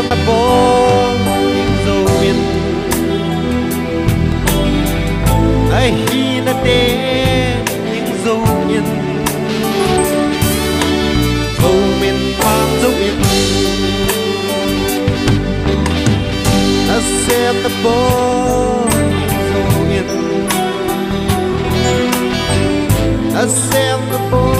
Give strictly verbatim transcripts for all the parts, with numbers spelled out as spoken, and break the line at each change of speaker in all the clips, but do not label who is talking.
xem ta bố in dấu miền ai khi ta đến in dấu miền dấu miền mang dấu miền ta xem ta bố in dấu miền ta xem ta bố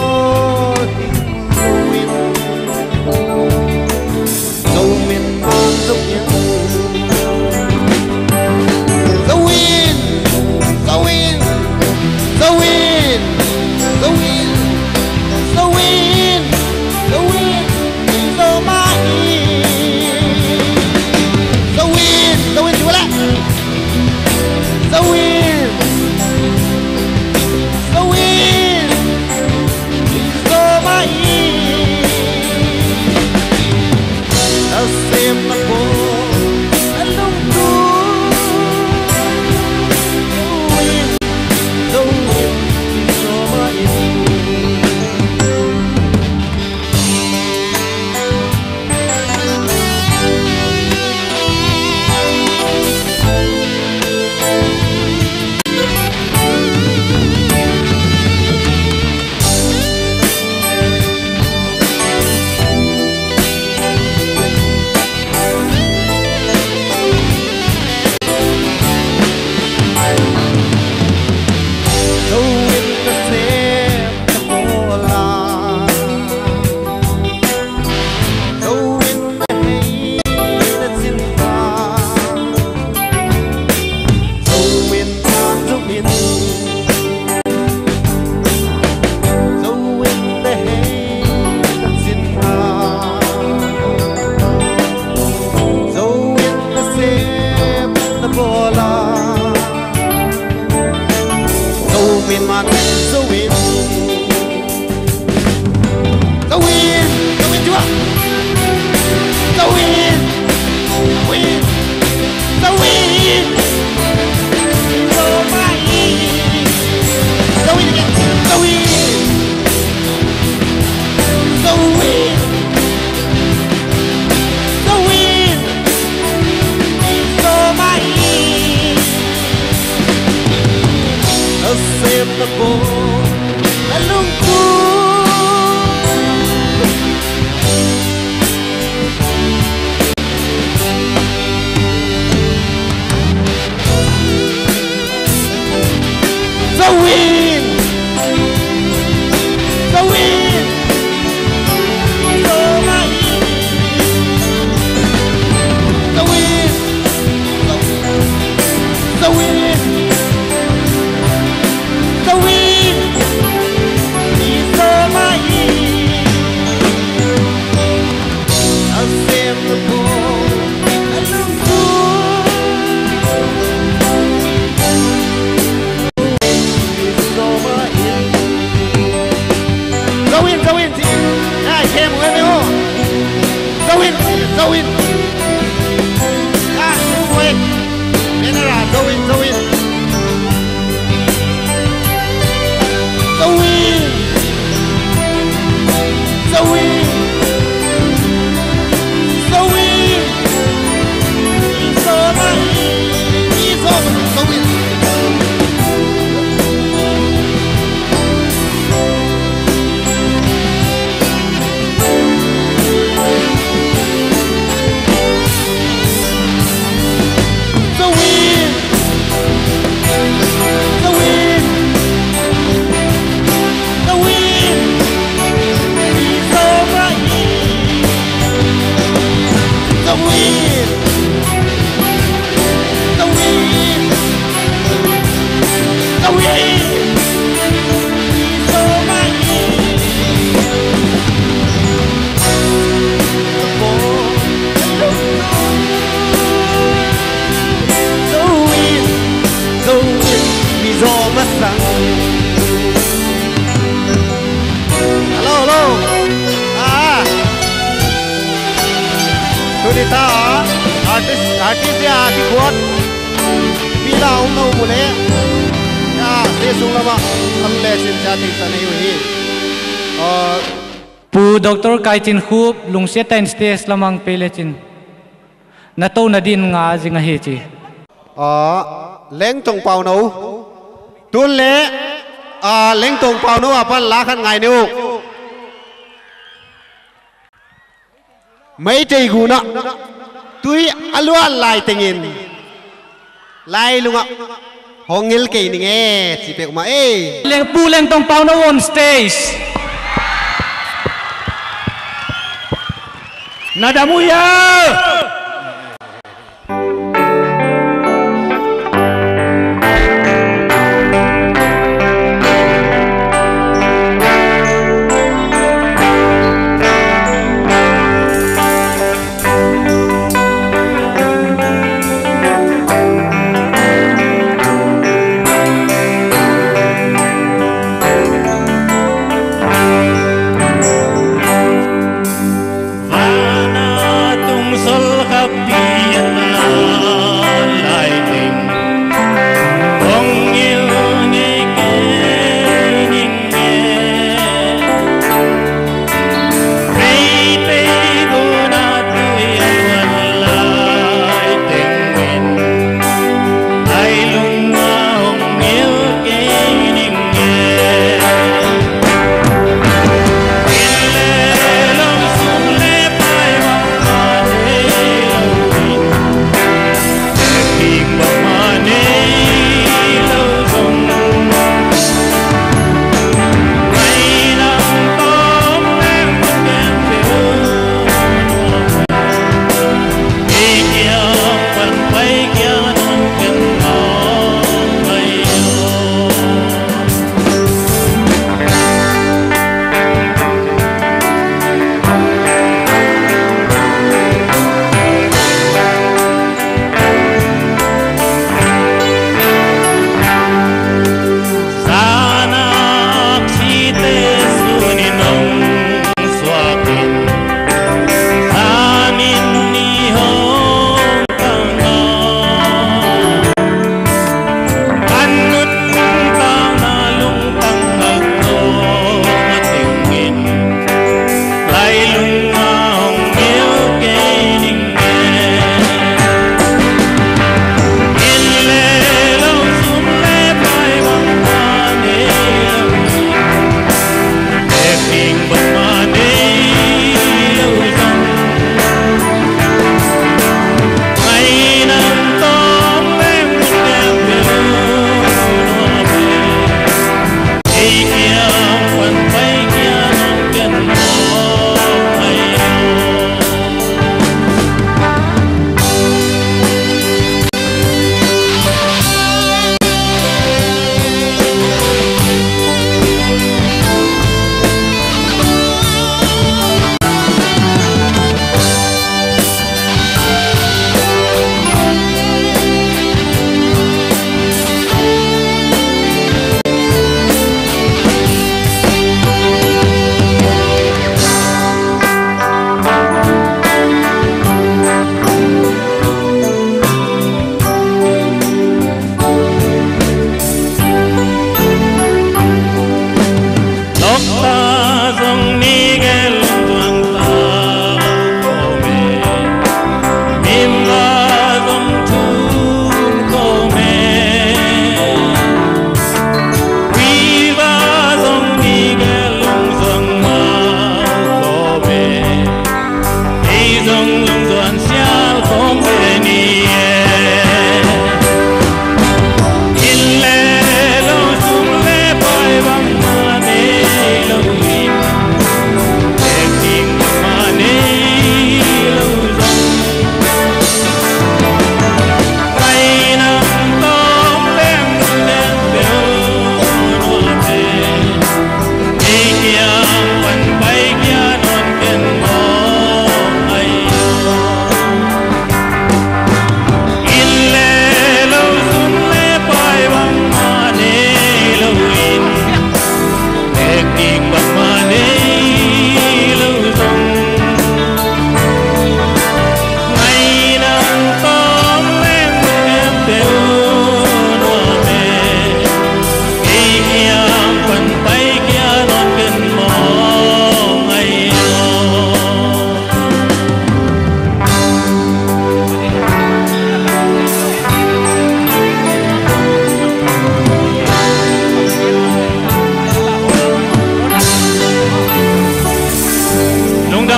artist ya ki kuat pila um no mule ya se sung lama am le sin cha ting ta nei hi
pu doctor kai chin khup lungse tain stage lamang pele chin na to na din nga zinga hi chi
ờ leng tong pau nấu tuôn lẽ à leng tong pau nấu à pan lá khăn ngày nấu mấy trái gu nọ tuy alua lại tình in lại luôn ạ hong ngil kì ni nghe chỉ biết mà ê
leng pu leng tong pau no on stage
Nadamuya.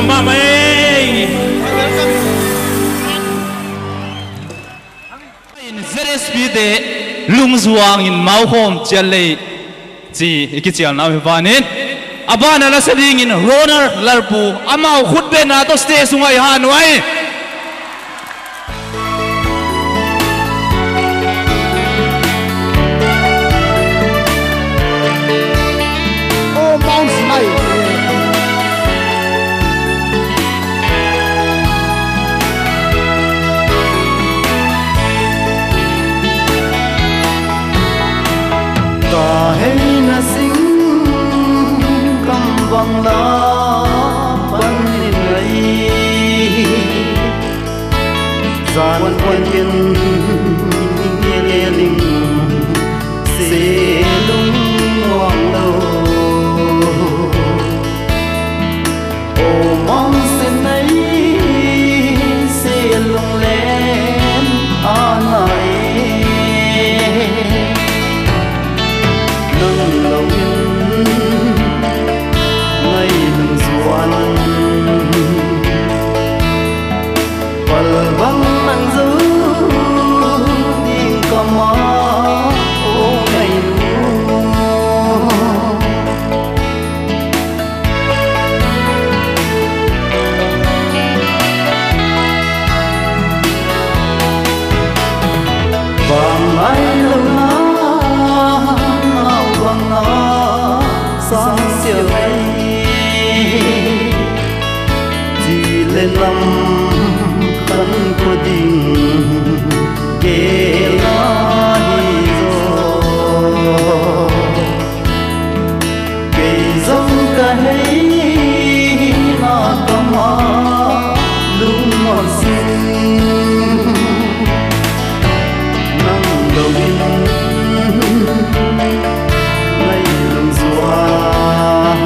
mà mày Z S P de lung zuang in mau home chale chi ikichial na vanin abana na sading in runner larpu amau khut be na to stay sungai hanwai
ô mong này
ta hay na sing cầm vang la ban ngày gian quan kiên nghe linh sẽ lung hoàng lâu ô mong xin ấy sẽ lung lên an này nâng lòng ngay lưng ruan bờ vắng nắng dữ đi cầm má ô ngày vàng ai lâu na vàng na sáng siêu ấy chỉ lên năm khăn của tình kể lại rồi kể giống cả hay là cầm lúc ngọt xinh nắng đầu in ngay lưng ruộng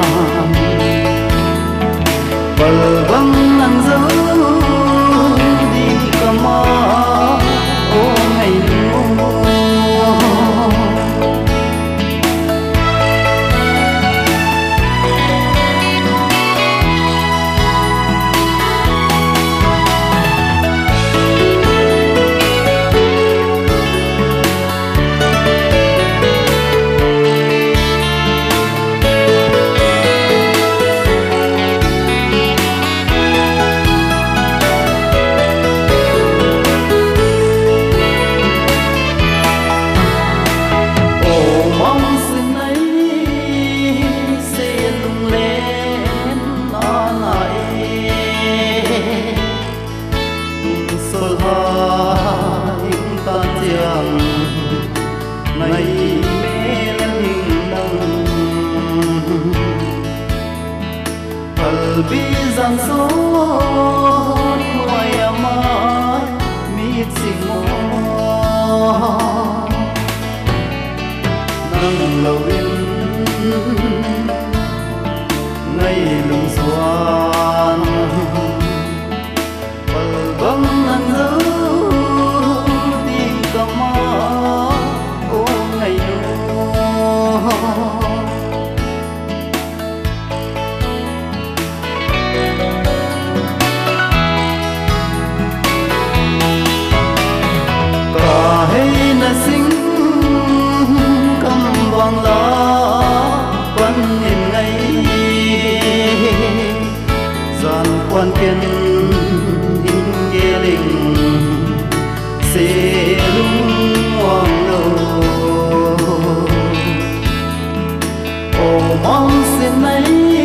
bờ vắng nắng dấu đi cầm ô ngày mùa bi gian số ngoài mai mít xinh mò nắng lâu in ngay lưng xoan bờ vắng nắng dấu đi cầm ô ngày nô hay na sing cầm vang lá vẫn nhìn ngay gian quan kiên in nghe linh sẽ lung hoàng lâu ô mong xin ấy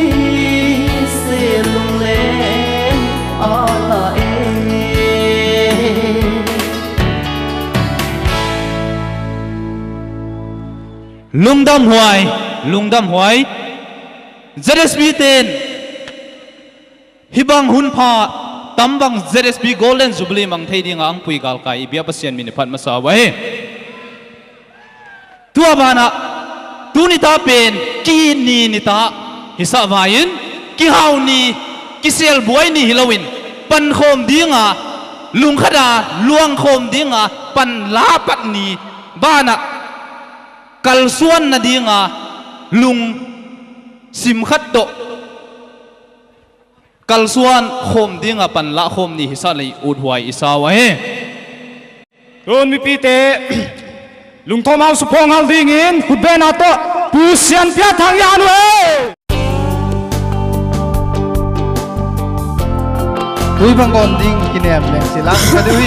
sẽ lung lên à lại
lung đam hoài lung đam hoài Z S P ten hibang hun pha tam bang Z S P Golden Jubilee mang thei ding ang pui gal kai bia pasien min phat ma sa wai tua bana tu ni ta pen ki ni ni ta hisa vain ki hau ni ki sel buai ni hilawin pan khom dinga lung khada luang khom dinga pan la pat ni bana kalsuan na dinga lung sim khat to kal suan khom dinga pan la khom ni hisa lei ut huai isawa he
Don mi pite lung thom hau su phong hal ding in hut ben ato pu sian pia thang ya nu e
tui bang gon ding kinem leng silang kadui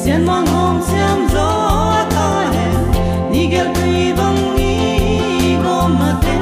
xiên mang hôm xem gió ta hẹn ni gel tùy bằng ni gom mà tên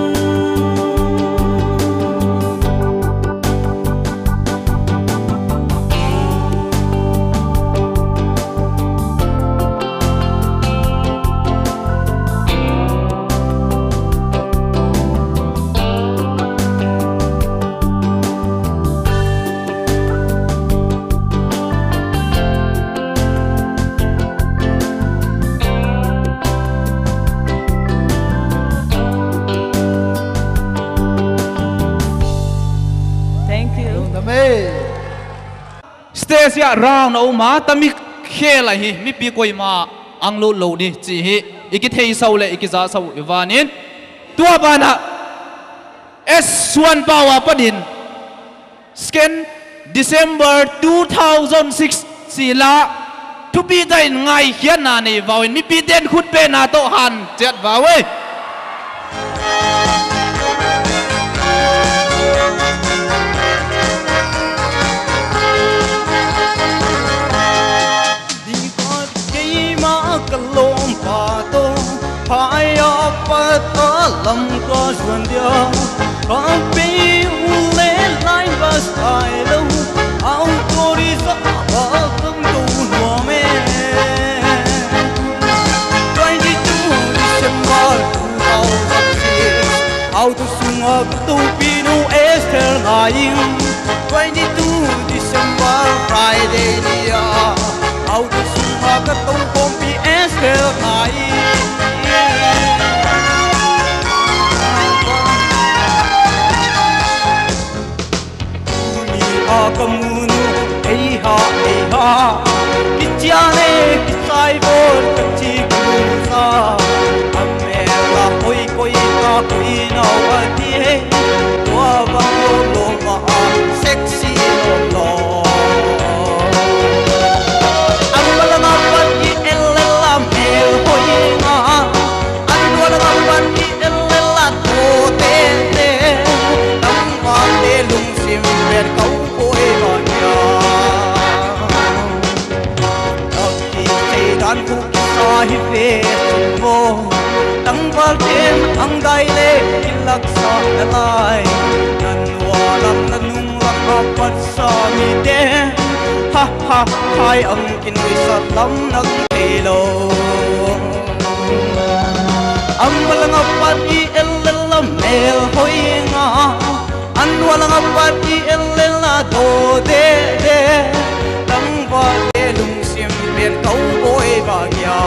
stage ya round au ma tami khela hi mi pi koi ma anglo lo ni chi hi iki thei sau le iki za sau iwanin tua bana S one power padin scan December two thousand six sila thu pi dai ngai hian na ni wawin mi pi den khut pe na to han chet wawe
lom pa to phai op ta lam ko xuân điao con bi u le line bus ai lo au to đi sa ba tâm tu no me twenty-two December two thousand six au to sunga tu pinu Esther ngai twenty-two December Friday dia au to sunga ka tung pom pi Esther ngai kamunu ei ha ei ha kichane kisai bol kachi kusa amela koi koi ka koi na wati he tua bang lo lo ma sexy lo lo amala na pati ella mel koi na anwala na pati ella to te te tam ma te lung sim ver kau dan ku sahi ve mo tang wal ten ang dai le ilak sa lai nan walang nanung lang pat sa mi de ha ha hai ang kin wi sa lam nang te lo am walang pat i el la mel hoi nga an walang pat i el la do de de tang wal te lung sim ben kau boy ba ya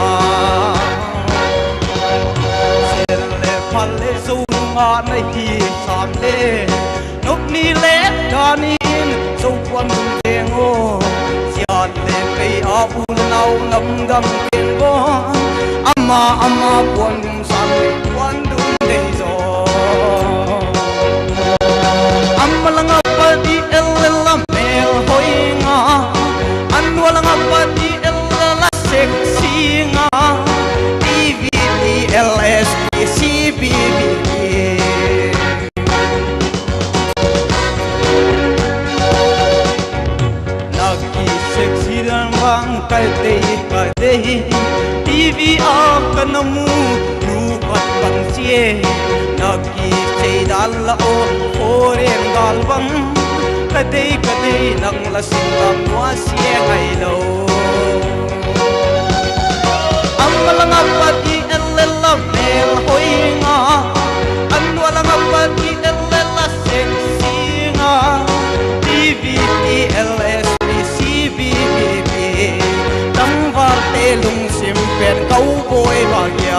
ser le phal le su nga na hi sam le nok ni le kanin so quan teng o sian le kai a ul nau nam dam ken bo ama ama pon sam le quan dum de zo amma lang pa di el la mel hoi nga an walang pa di sexy nga T V T L S P C B B Nagi sexy dan bang kai te kai te T V a kanamu lupat bang sie Nagi sei dal la o foren dal bang kadai kadai nang la singam wa sie ngai lo Amalang apat i elela mel hoi nga an walang apat i elela sexy nga T V T L S P C B B B tang var te lung sim pen kau boy bagya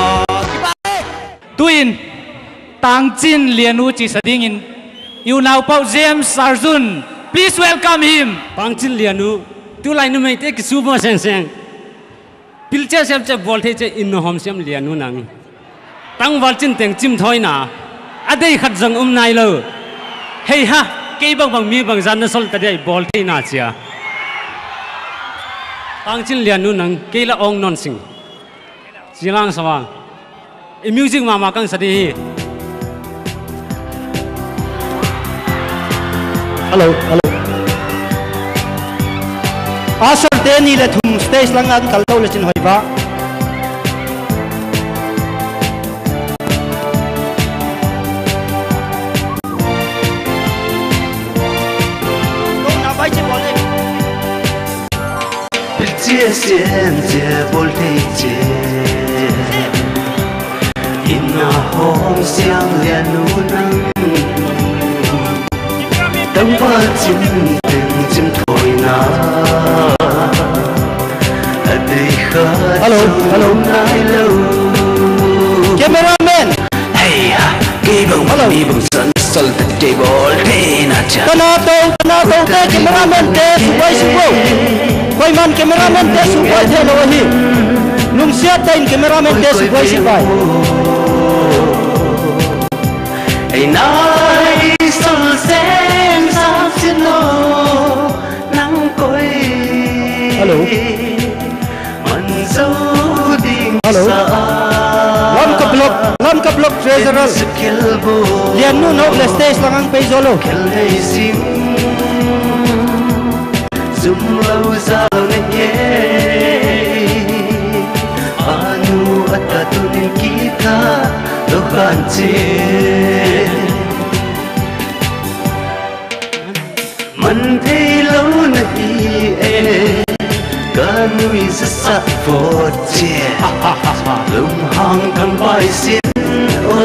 tuin tang chin lianu chi sading in you now pau James Sarjun please welcome him
pang chin lianu tu lai nu mai te ki su mo seng seng pilcha sem che volte che in hom sem lianu nang tang wal chin teng chim thoi na adei khat jang um nai lo hei ha ke bang bang mi bang jan na sol ta dei volte na chia tang chin lianu nang ke la ong non sing silang sawang e music mama kang sadi
hello hello Asher
te ni le thum stage lang an kal lo le chin hoi ba ko na bai che bol le
chia xiên chia bol thế chia in na hong xiang liền nu nang tông hoa chim từng chim thổi na ở đây khát
hello hello
nai lâu
cameraman
hey ha kỳ bông kỳ bông sân sân thật chơi bol thế na cha
kana tong kana tong te cameraman te subai subo koi man cameraman te subai the lo hi lung sia tain cameraman te subai subai
ai nai sol sem sam xin lo nắng coi
hello
man dấu đình
hello lam ka block lam ka block treasurer lian nu no le stage lang ang pe zolo
zum lâu giao ne ye anu atatunin kita lo kanche man thấy lâu na hi e kanui sa sa phot che lum hang thang bai sin o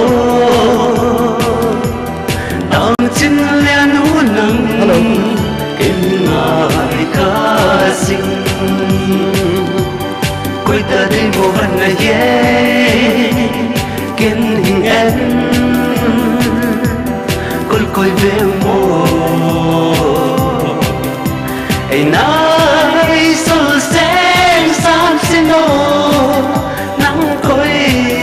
tang chin lian nu nang
hello
ken ngai ka sing koi ta đi mo han na ye ken hing en kol koi ve mo ai nai sol sen sam sin o nắng koi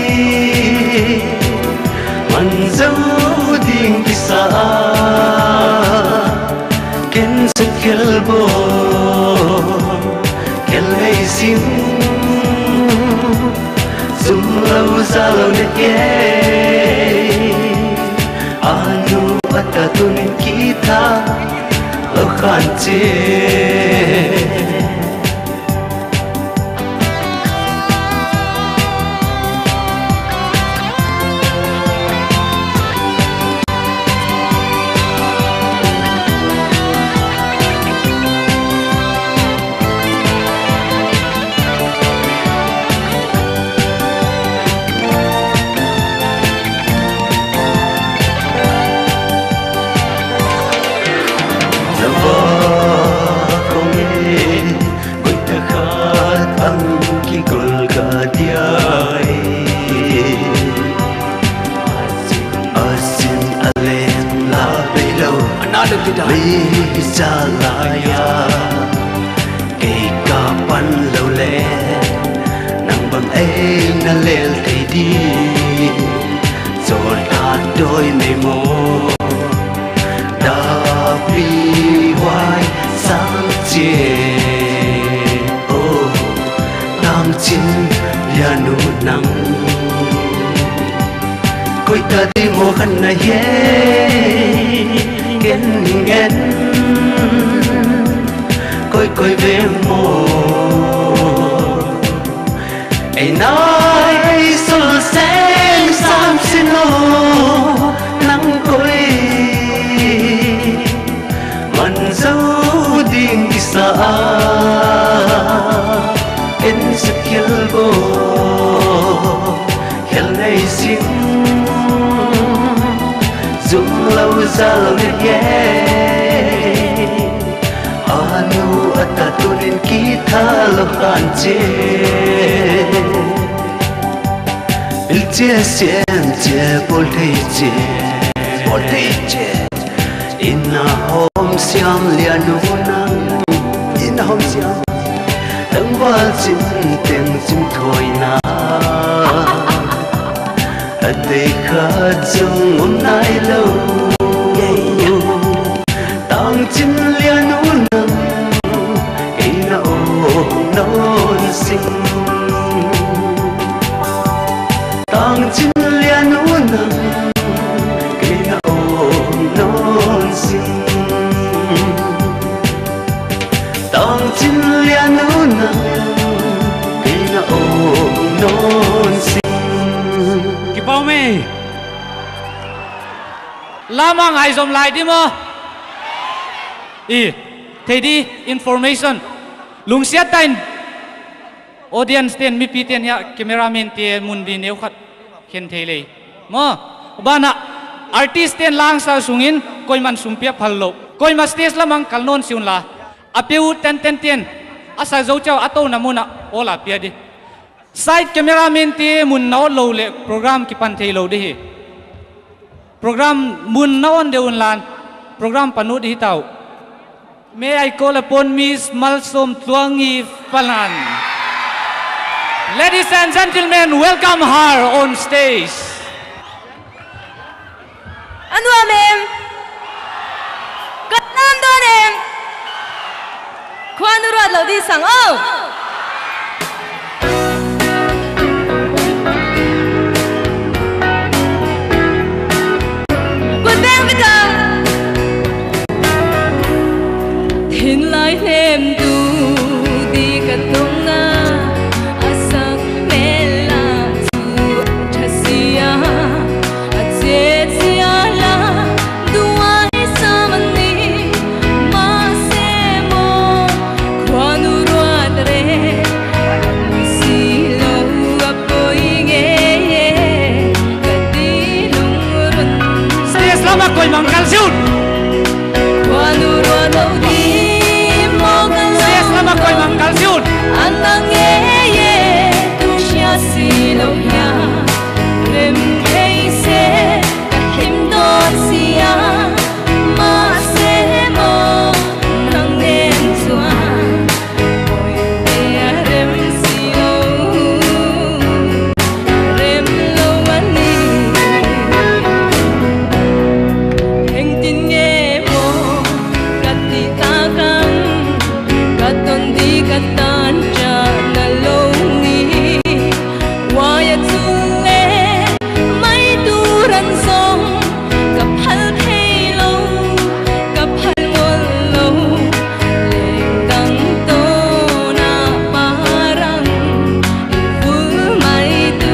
man dấu ding ki sa ken se kel bo kel nei sim zum lâu za lâu ne ye anu atatunin kita lo khanche Jalaya cây cà pan lâu lẹ nang bằng em na lel thấy đi rồi ta đôi mây mồ đã bi hoài sáng chiều ô tam chín ya nu nắng coi ta đi mồ khăn này ye gen gen coi coi về mồ ai nói sol sen sam xin lo nắng coi man dấu đình đi xa en sẽ kill bo hel này xin zum lâu za lâu ne ye anu atatunin kita lo kanche il che sien che bol thei che bol thei che inna hom siam lian nu nang inna hom siam tang wal chin teng chim thoi na ate kha chung um nai lo tang chin lian nu nang ina o non sing tang chin lian nu nang ina o non sing tang chin lian nu
lama ngai zom lai di mo i thế đi information lung sia tain audience ten mi pi ten ya cameraman te mun di neu khat khen thele mo bana artist ten lang sa sungin koi man sumpia phallo koi ma stage lamang kalnon siun la apeu ten ten ten asa zo chau ato namuna ola pia di side cameraman te mun naw lo le program ki pan thelo de hi program mun naon deun lan program panu di tau may I call upon Miss Malsom Tuangi Falan. Ladies and gentlemen, welcome her on stage.
Ano amem? Katando nem? Kuan ruat lo di sang oh. Good bang bitang. Hin lai nem du di katonga asak mela tu chasia ajet siala dua samani masemo kwanu ruadre silo apoige kadilung run
Stage lama koi mangkal siun
kwanu ruadau di
koi mangkal siun
anang ye ye tu sia silo ya rem hey se him don sia ma se mo nang nem sua oi te rem silo rem lo ani heng tin ye mo kati ta kang katon di katan cha na longi waya tue mai turan song kaphal phelo kaphal ngol lo leng dang to na parang ful mai tu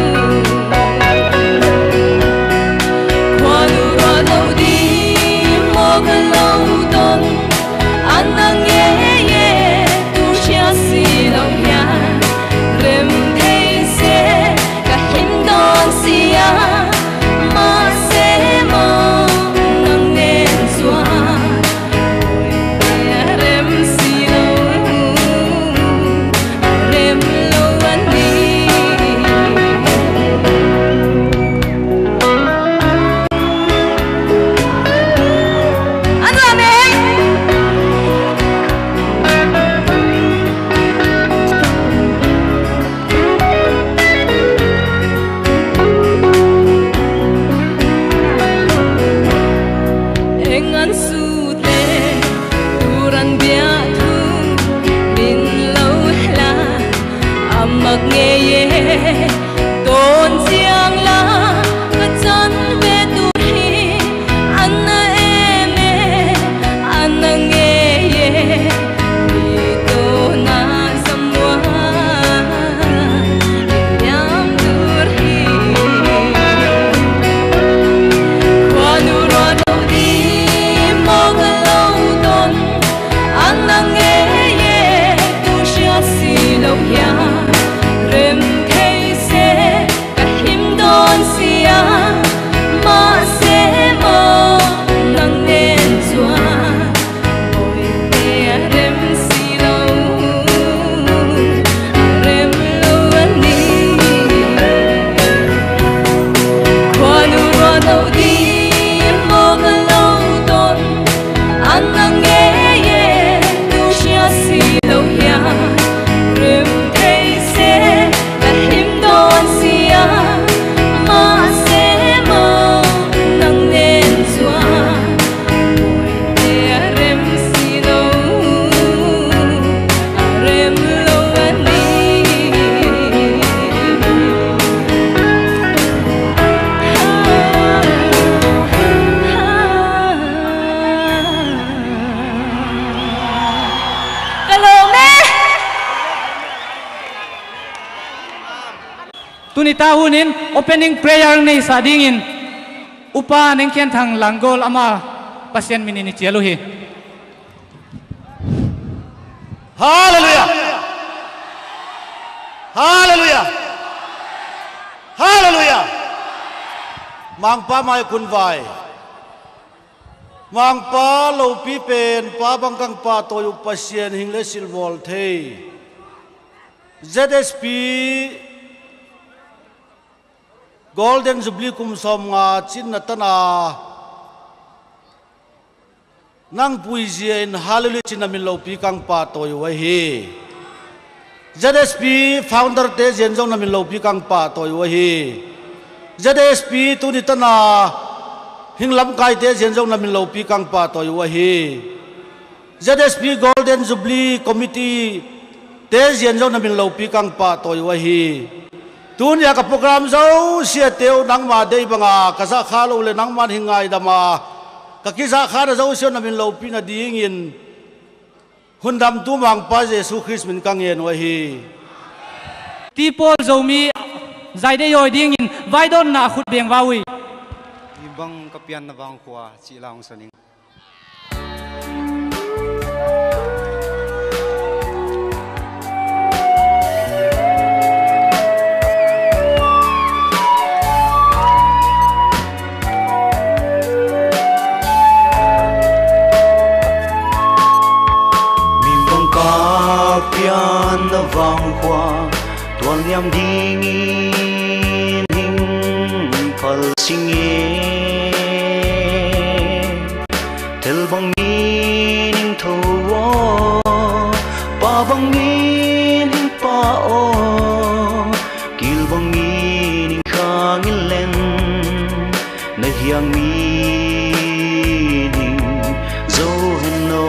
kwanu ra lo di mo ga lo dong anang ye silo ya rem hey se kahim don sia ma se mo nang nen sua rem silo rem lo ani ano ame engan sute turan bia thu min lo la amak nge ye ton siang la ka chan ve tu hi anna eme anna nge ye ni to na samwa yam dur hi kwanu ro do di mo ga lo don anang ye ye tu sia silo ya rem kei se kahim don sia ma se mo nang nen sua oi te rem silo rem lo ani kwanu ro do di mo ga lo don anang ye ye tu sia silo ya rem kei
tunita hunin opening prayer nei sa dingin upa neng kian thang langgol ama pasien minini chialuhi
Hallelujah Hallelujah Hallelujah Mang pa mai kun vai Mang pa lo pi pen pa bang kang pa to yu pasien hing le sil vol thei Z S P Golden Jubilee kum som nga chin na tana nang pui zien hallelujah chin na min lo pi kang pa to yu wa hi Z S P founder te zen jong na min lo pi kang pa to yu wa hi Z S P tu ni tana hing lam kai te zen jong na min lo pi kang pa to yu wa hi Z S P Golden Jubilee Committee te zen jong na min lo pi kang pa to yu wa hi tun ya ka program zo sia teu nang ma dei banga ka za kha lo le nang man hingai dama ka ki za kha da zo sia na min lo pi na ding in hundam tu mang pa Jesu Christ min kang yen wa hi
ti pol zo mi zai de yoi ding in vai don na khut beng wawi
ibang kapian na bang kwa chi laong saning
pian na vang qua tuan yam ding in hing phal sing ye tel bang min tho pa bang min pa o kil bang min khang len na hiang min zo hen no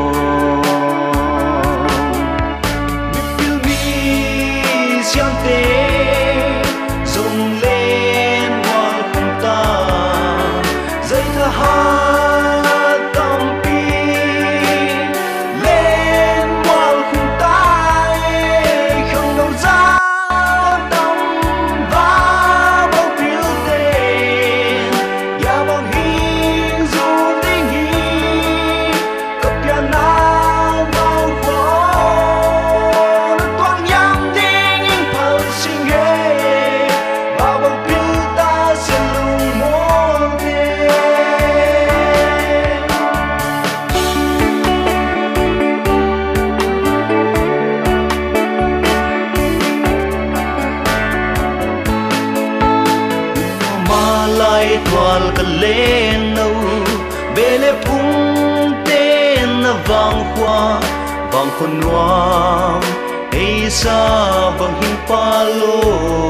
con noam ei sa bang hin palo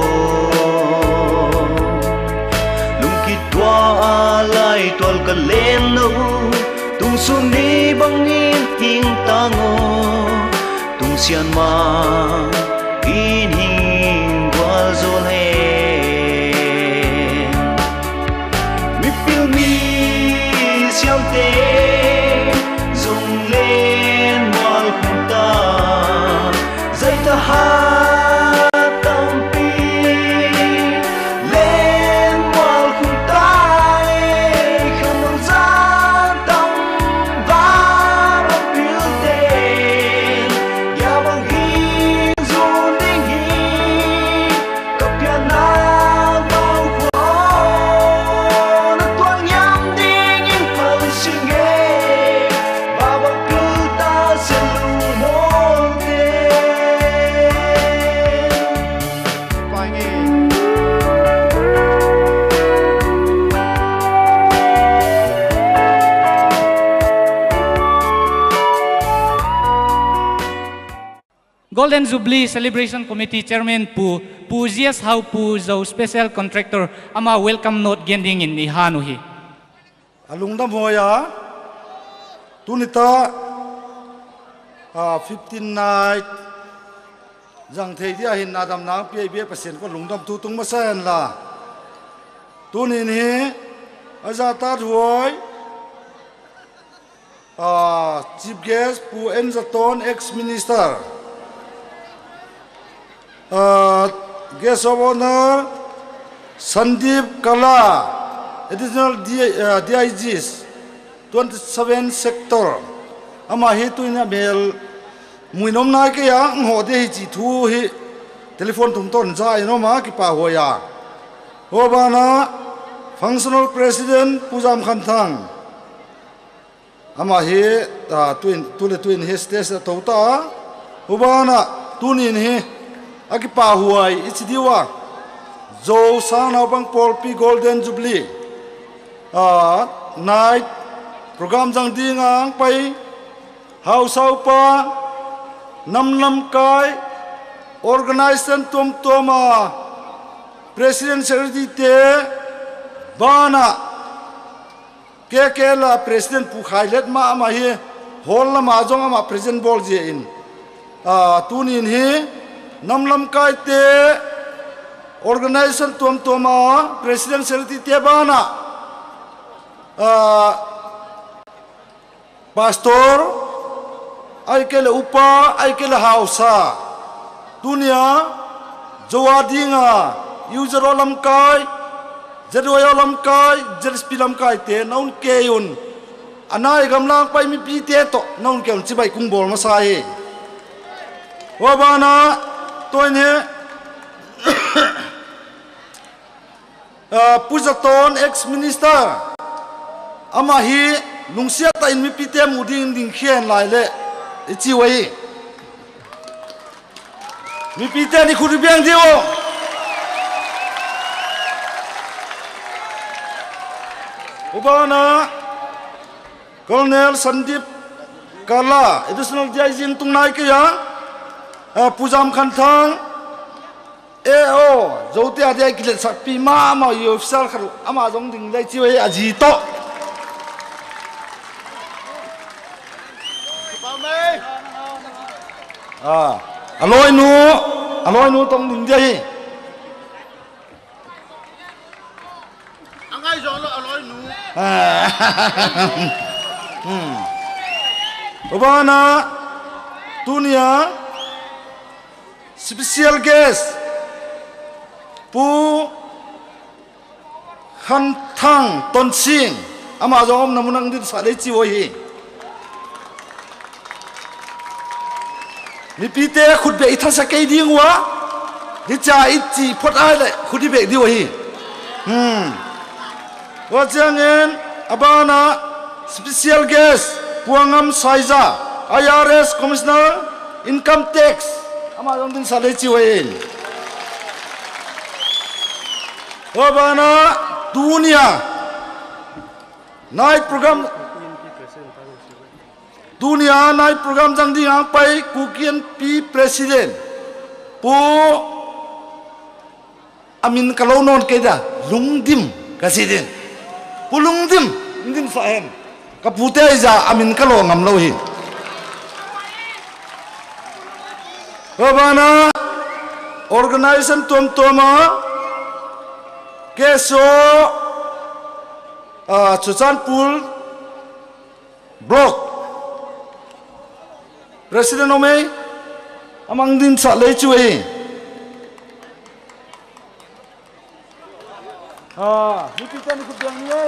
lung ki twa alai tol ka len no tung sun ni bang in hing tango tung sian ma in hing wal zol he mi pil mi siam te ha tam pi lên wal khung tai không đâu ra tâm va bằng biểu tên ya bằng hi du ninh hi cặp ya na bao khổ nó toan nhắm đi những phần suy nghĩ và bằng cứ ta sẽ luôn mong
Golden Jubilee Celebration Committee Chairman Pu Pu Zias How Pu Zo Special Contractor ama welcome note gending in ihanu hi
alungdam hoya tunita a fifteen night jang thei dia hin adam nang pi be percent ko lungdam tu tung ma san la tunin hi aza ta huai a chief guest Pu Enzaton ex minister Uh, Guest of Honor Sandeep Kala, Additional D I Gs, twenty-seven Sector. Ama hi tu ina bel muinom na ke ya ngo de hi chi thu hi telephone tum ton za ino ma ki pa ho ya. Ho ba na Functional President Pujam Khanthang. Ama hi ta twin tu le twin hi stage to ta. Ho ba na tunin hi aki pa huai ichi diwa. Zo sang na bang Paul P Golden Jubilee. Ah night program jang ding ang pai hau sau pa nam nam kai organization tum toma president secretary te bana ke ke la president pu khailet ma ma hi hol la ma jong ma president bol je in a tunin hi nam nam kai te organization tum toma president secretary te bana a pastor ai kele upa ai kele hausa dunia jawadinga user olam kai jadoi olam kai jerspil lam kai te naun keun anai gamlang pai mi pi te to naun keun chibai kungbol ma sai wabana toine pujaton ex minister ama hi nungsia ta in mi pi te muding ding khen lai le ichi wei mi pi te ni khuri biang dio ubana Colonel Sandeep Kala additional D I G tung nai ke ya Pujam Khanthang e o zote ade kilet sak pi ma ma yo official kharu ama jong ding lai chi wei aji to à aloi nu aloi nu tông đình đây
anh ai rồi là aloi nu
à Obana dunia special guest pu han thang ton sing ama jom namunang din sa le chi wo hi mi pi te khut be itha sa kai ding wa ni cha it chi phot ai le khut be di wa hi hm wa changen abana special guest puangam saiza I R S commissioner income tax ama jong din sa le chi wa hin abana dunia night program dunia night program jang ding ang pai kukian pi president pu amin kalau non keda lungdim kasiden pu lungdim indin fahen kapute ja amin kalau ngam lo hi babana organization tom toma keso a chuchanpur block President Omei amang din sa le chui ah hipi tan ku biang ni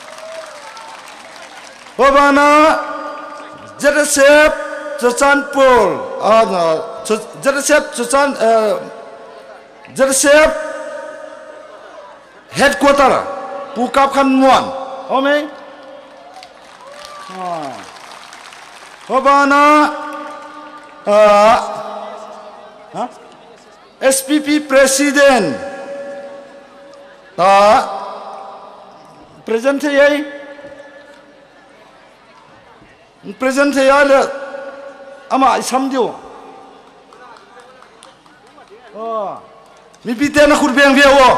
babana Jadasep Chuchanpur ah Jadasep Chuchan Jadasep headquarter Pukap Khanmuan Omei ah babana Uh, huh? S P P President ta present hai present hai le ama sam dio oh mi pite na khur beng bia wo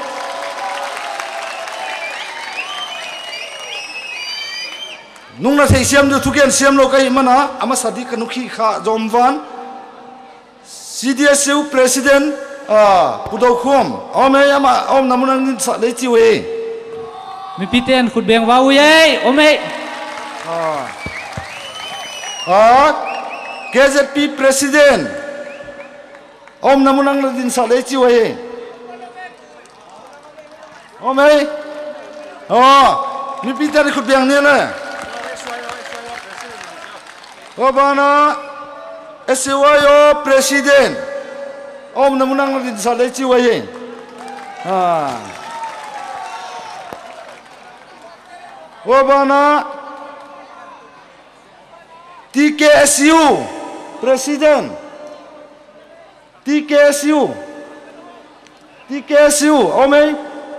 nung na sei siam du thuken siam lo kai mana ama sadi kanukhi kha jomwan C D S U president a pudo khom ome ama om namunang sa le chi we
mi piten khut beng wa ye ome
a a K Z P president
om namun ang ladin sa leci wahe om ấy oh mi pita di khut biang ni la obana esiwayo presiden om namun ang ladin sa leci wahe ah obana T K S U presiden T K S U T K S U om ấy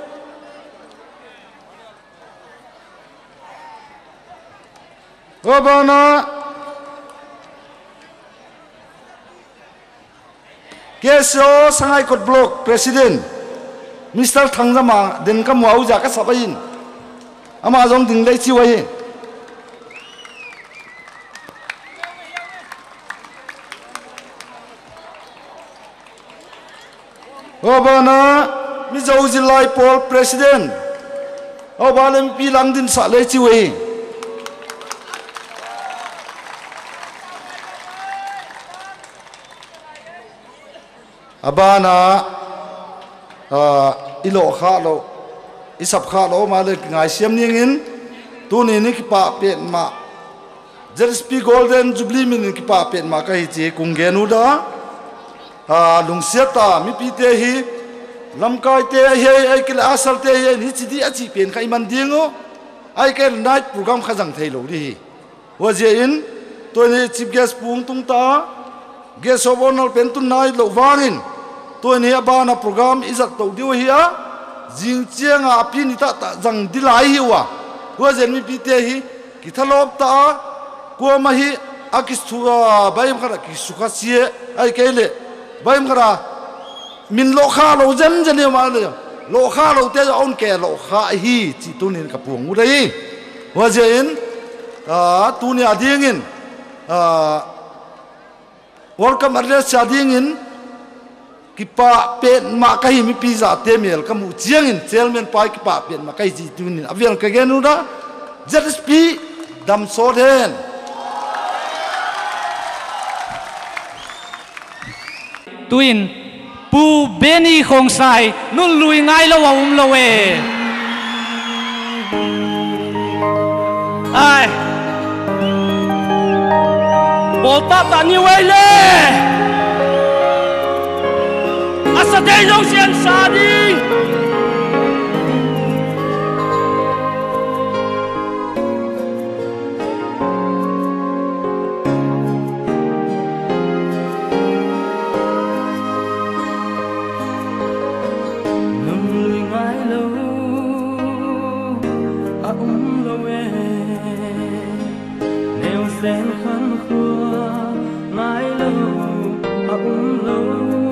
obana K S O Shanghai Kot Block presiden Mister Thang Zama den ka mau ja ka sabain ama jong ding lei chi wai obana mi zo zilai pol president obalem pi lang din sa lei chi wai abana ilo kha lo isap kha lo ma le ngai siam ning in tu ni ni ki pa pen ma jerspi golden jubilee min ki pa pen ma ka hi che kung ge nu da a lung sia ta mi pi te hi lam kai te he ai ki la asal te he ni chi di a chi pen khai man ding o ai ke night program kha jang thei lo ri wa je in to ni chief guest pung tung ta guest of honor pen tu nai lo wangin to ni abana program izat to diu hi a jing chiang a pi ni ta ta jang dilai hi wa wa zen mi pi te hi ki thalop ta ko ma hi akis thu baim khara ki sukha sie ai ke le baim khara min lo kha lo zen zen ma le lo kha lo te on ke lo kha hi chi tu ni ka puang u dai wa zen a tu ni ading in a welcome address cha ding in kipa pen ma kai mi pizza temel kamu chiang in chairman pai kipa pen ma kai ji tunin avial ka genu da zsp dam so den
tuin pu beni khong sai nun lui ngai lo wa um lo we ai bota ta ni wei le asa dei long xian sa di nằm lùi ngái lâu à um lâu e neo sen khăn khua ngái lâu à um lâu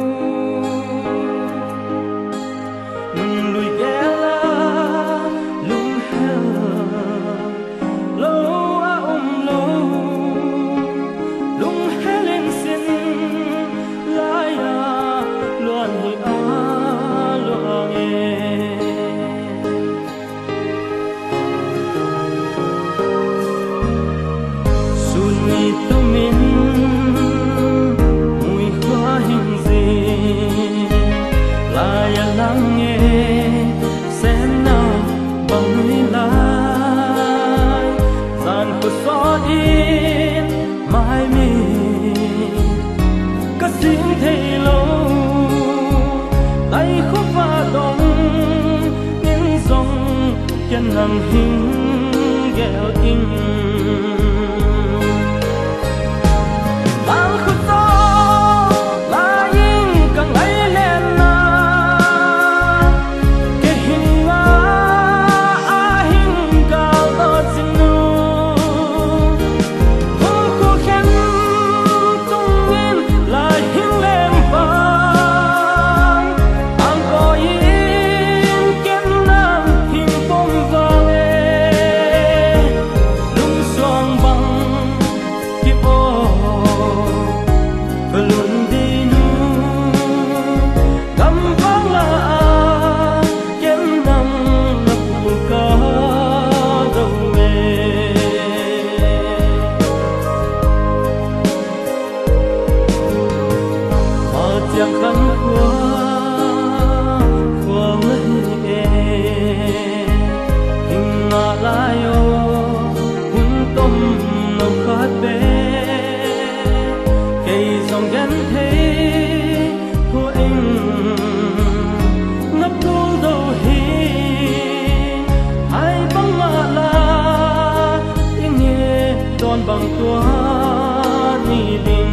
nằm hình ghẹo in bao khúc gió là những càng ấy lên na cái hình á á hình cao to xin nu hôn khu khen tung in là hình lên vàng ang có in kiếm nam hình bông vàng lung
chẳng khăn quá quá mất hình ngã lại ô hun tôm nấu khát bé cây dòng gắn thế của anh ngập thu đầu hi hai bóng ngã la tiếng nghe đòn bằng tua ni đình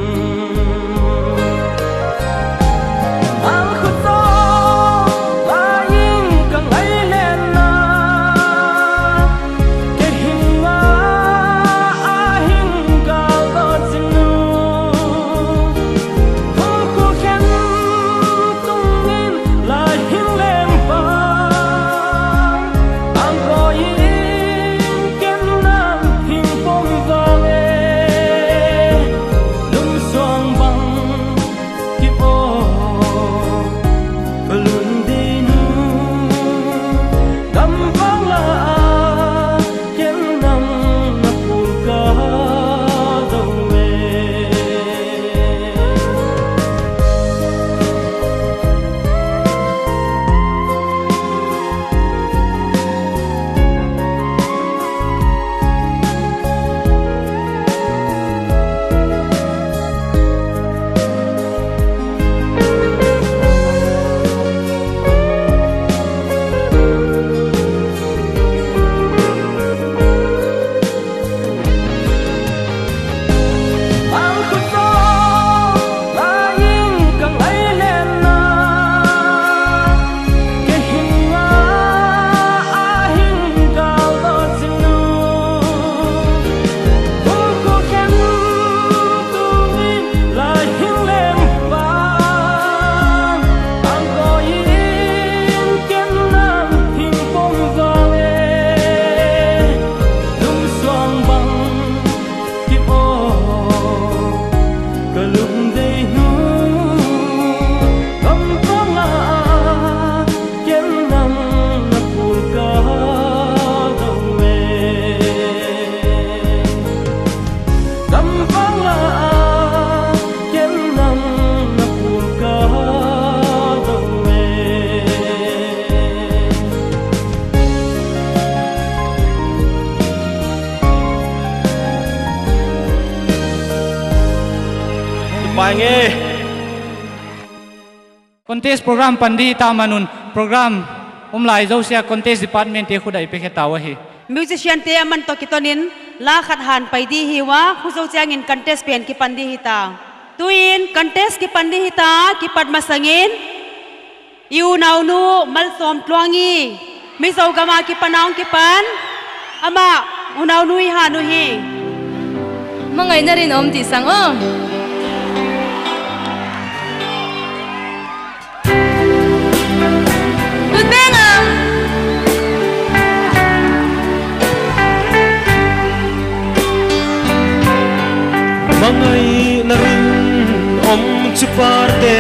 contest program pandi tamanun program umlai zo sia contest department te khudai pe khetawa hi
musician te aman to kitonin la khat han paidi hi wa khuzo changin contest pen ki pandi hi ta tuin contest ki pandi hi ta ki padma sangin yu naunu mal som tluangi mi zo gama ki panang ki pan ama unau nui ha nu hi
mangai na rin om ti sang o
Mangai na rin om chuparte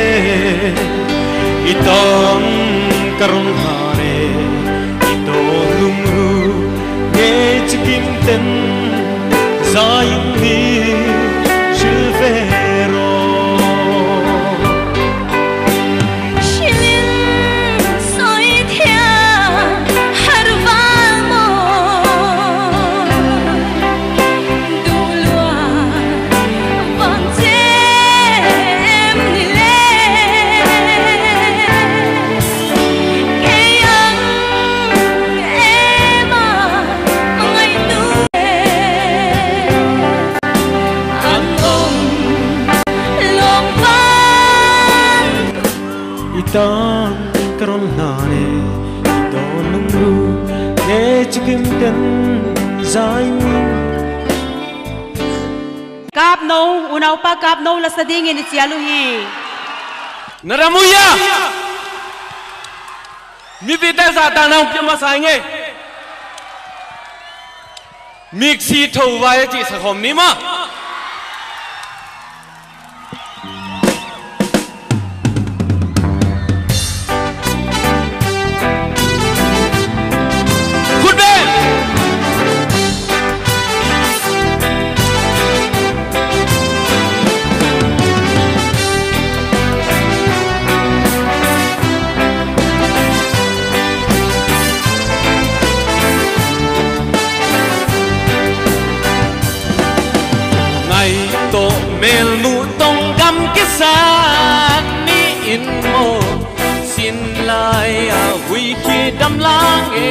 itong karon hare ito lumru nge chikinten sayang ni silvero Itang karon hare ito lumru nge chikinten sayang
kap no unaw pa kap no la sadingin ni sialu hi
naramuya mi pite sa tanang pima sange mixi tho wai ti sakhom ni ma ดำล้างเอ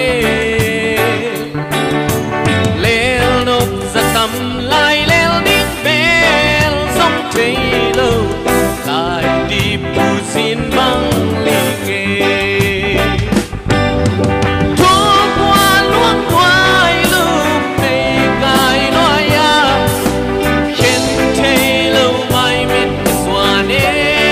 เลวนกจะทำลายเลวนิ่งเบลส่งเทโลลายดีผู้สินบังลิเกทุกวันล่วงวายลูกในกายน้อยยาเข็นเทโลไม่มิดสวานเอ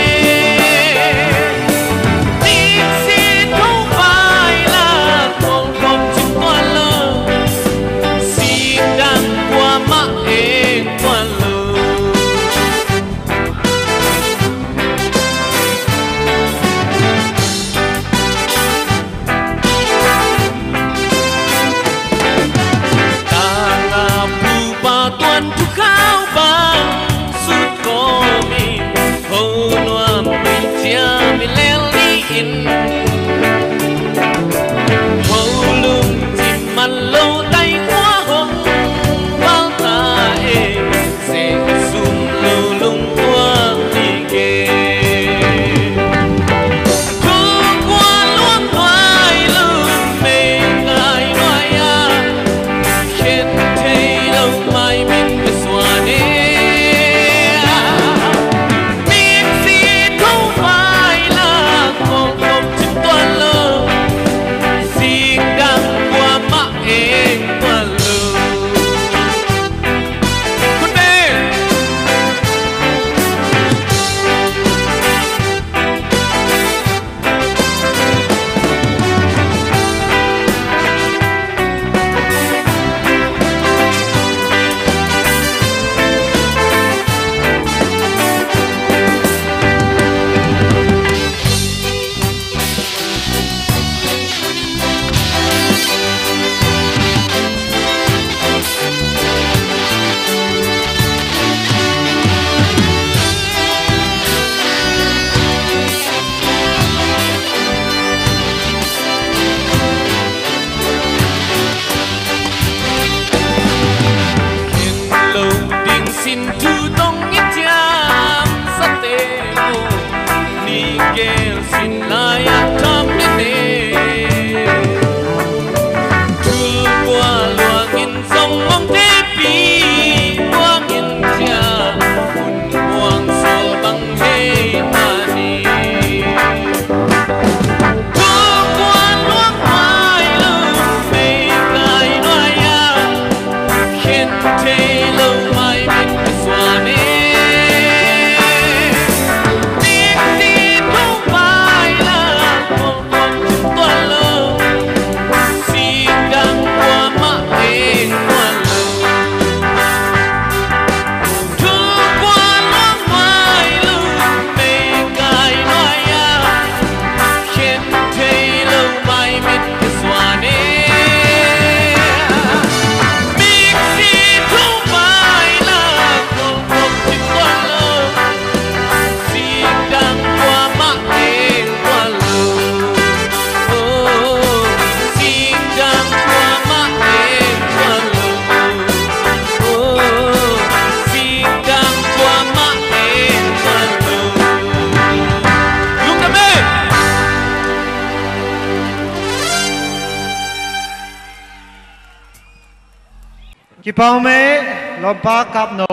Ki pau me lompa kap no.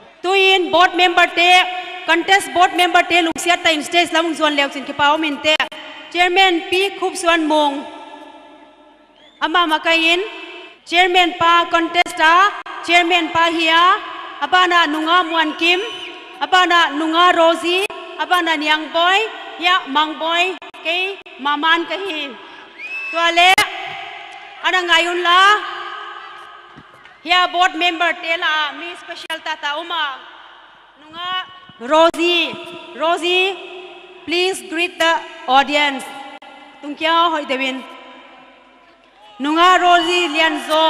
Tuin board member te contest board member te lungsia ta in stage lamung zuan leo sin ki pau min te chairman pi khup suan mong ama makain chairman pa contesta chairman pa hiya abana nunga muan kim abana nunga rosie abana niang boy ya mang boy ke maman kahi tuale ana ngayun la here board member tela mi special tata uma nunga Rosie Rosie please greet the audience tung kya hoi devin nunga Rosie lianzo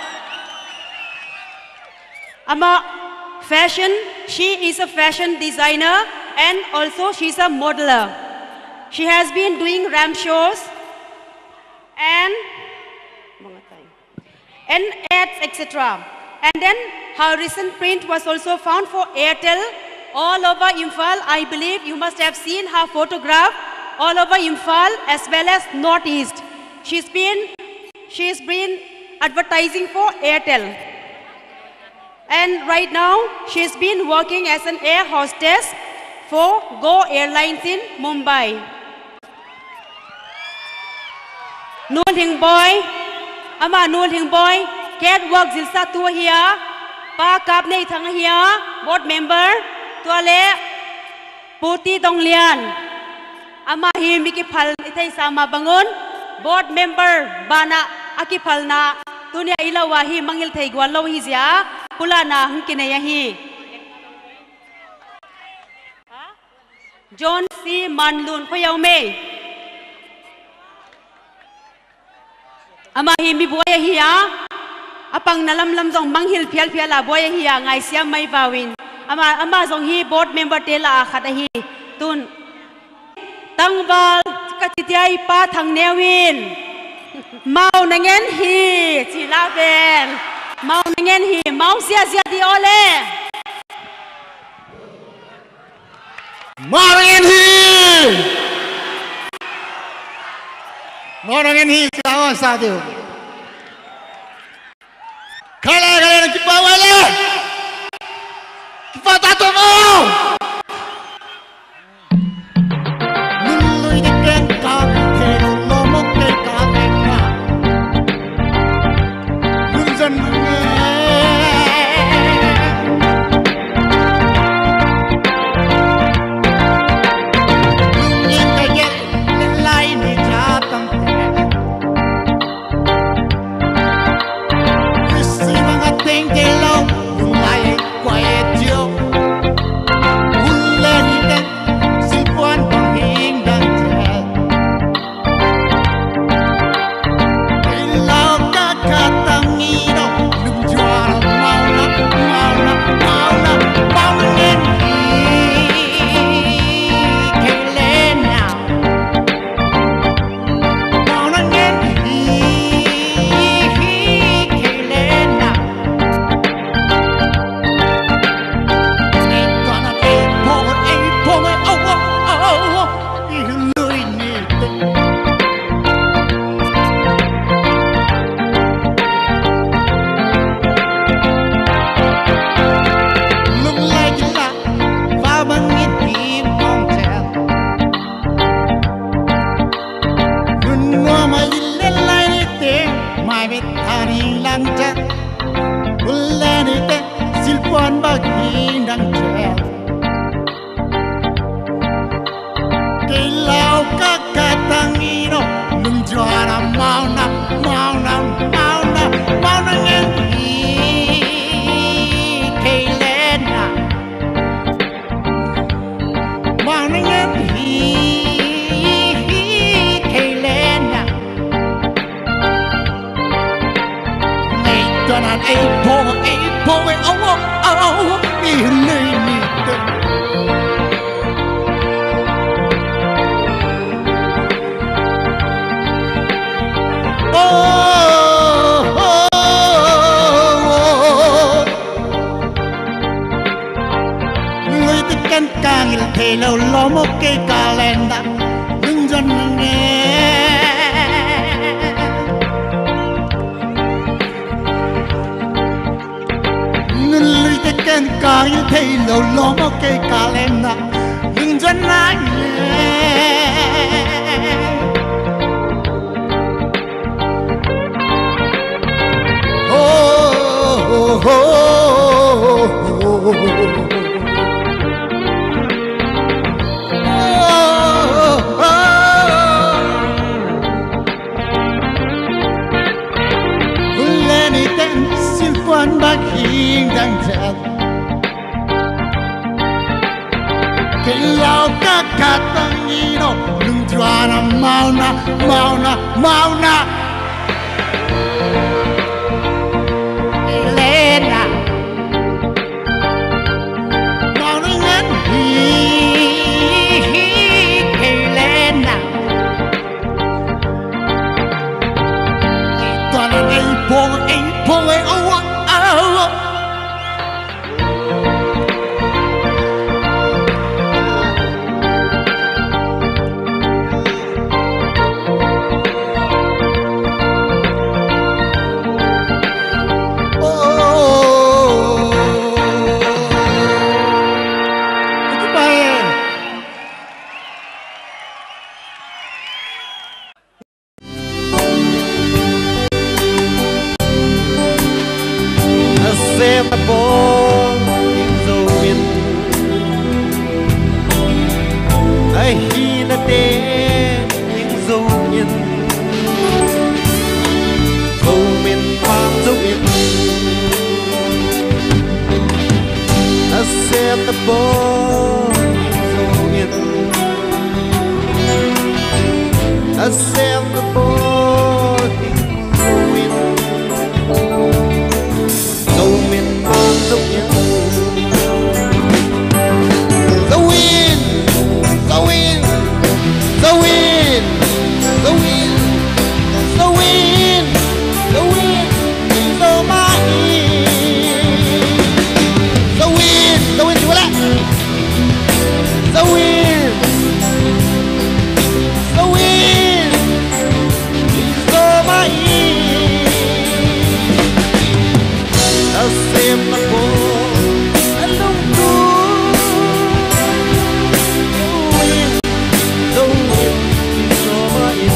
ama fashion she is a fashion designer and also she's a modeler. She has been doing ramp shows and and ads, et cetera. And then her recent print was also found for Airtel all over Imphal. I believe you must have seen her photograph all over Imphal as well as Northeast. she's been she's been advertising for Airtel, and right now she's been working as an air hostess for Go Airlines in Mumbai. Nuon Hing Boy, ama Nuon Hing Boy, catwalk zilsa tua hiya, pa kap nei thang hiya, board member, tua le, puti dong lian, ama hi miki phal ithai sama bangun, board member bana aki phal na, tunia ilawa hi mangil thai gwan lo hi zia, pula na hung kinaya hi. John C. Manlun Payau Mei. Ama hi mi boya hiya, apang nalam lam zong manghil pial piala boya hiya ngai siam mai bawin. Ama ama zong hi board member tela khata hi tun. Tangbal katitiai pa thang newin. Mau nangen hi chila ben. Mau nangen hi mau sia sia di ole.
Mau nangen hi. Mau nangen hi selamat satu. Kala kala nak kipa wala. Kipa tato mo. Lului de ken ka ke lo mo ke ka ke ka. Lunjan ne. Lunjan ka ye lai ne ja tam. Tình thế lâu nhưng lại quay chiều hôn lên tên xin quan bằng hình đang chờ thế lâu cả cả tăng nghi đâu đừng cho mau lắm mau lắm mau lắm mau lên cái lên nào mau lên cái lên nào. Lâu lo một cái calendar đứng dân nghe nên lấy cái kén càng như thế lâu lo một cái calendar đứng dân nghe oh oh oh oh quan bác hiên đang chờ cái lao các cả tăng nghi đâu đừng cho nó mau na mau na mau na lên à mau nó ngắn hi hi lên à toàn là đây buông anh buông anh ô
xem the boat going going on the wind the wind the wind the wind the wind the wind the wind is on my ear the wind the wind chua lại the wind the wind is on my ear ta xem mặt cô anh lúc cuối the wind the wind is on my ear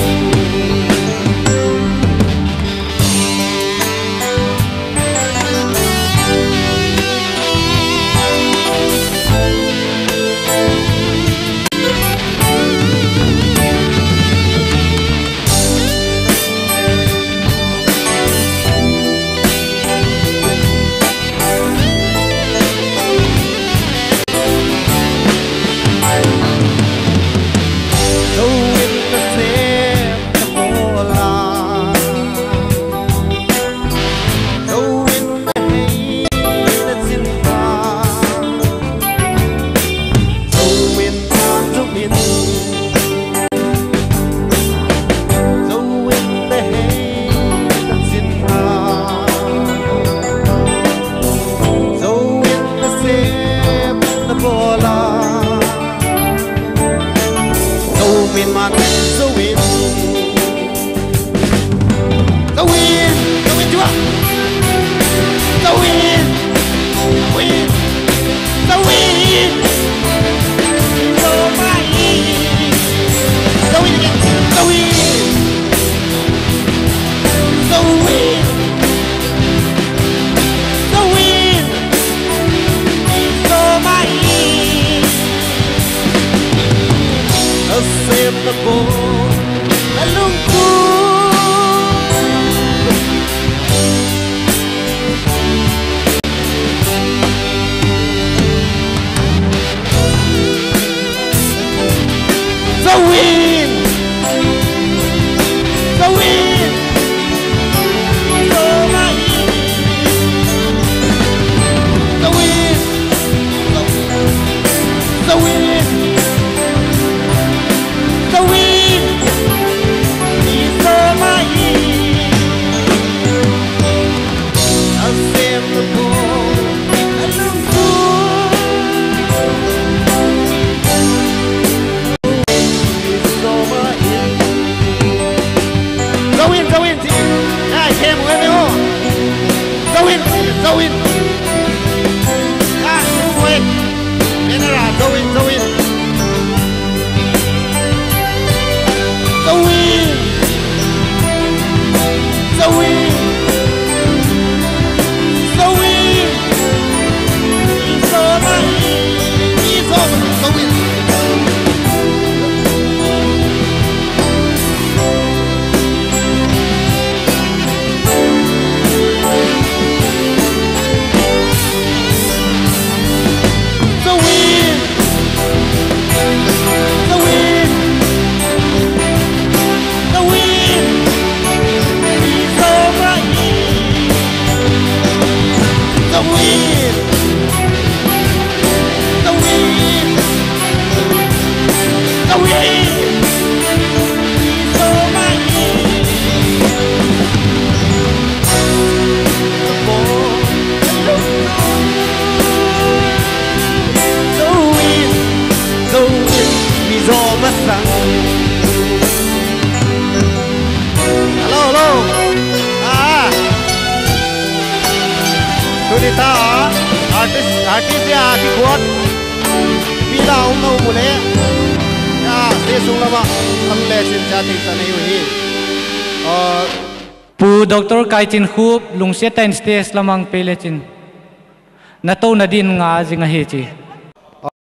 Doctor Kaitin Hoop lung siya ten stage lamang pelechin. Nato na din nga zinga hechi.